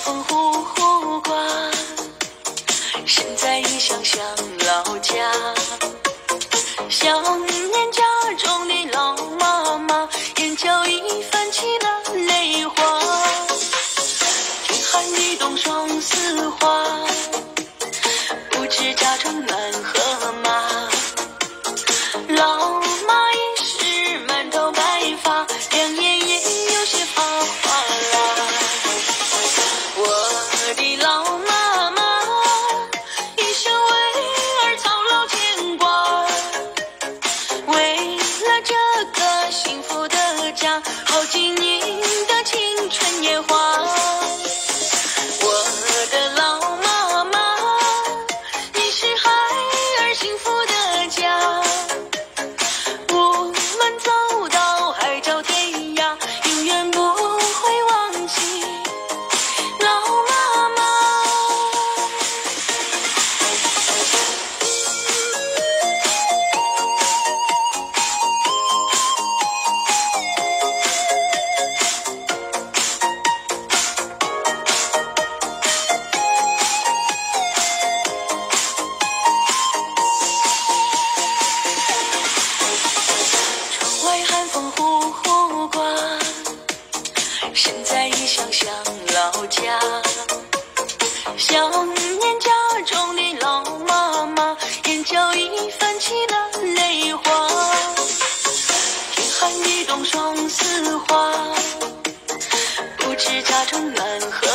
风呼呼刮，身在异乡想老家。想念家中的老妈妈，眼角已泛起了泪花。天寒地冻霜似花，不知家中暖和吗？老妈已是满头白发，两眼也有些发花啦。我的老妈妈一生为儿操劳牵挂，为了这个幸福的家，耗尽你的青春年华。我的老妈妈，你是孩儿幸福的家。无论走到海角天涯，永远不会忘记老妈妈。窗外寒风呼呼刮，身在异乡想老家。想念家中的老妈妈，眼角已泛起了泪花。天寒地冻霜似花，不知家中暖和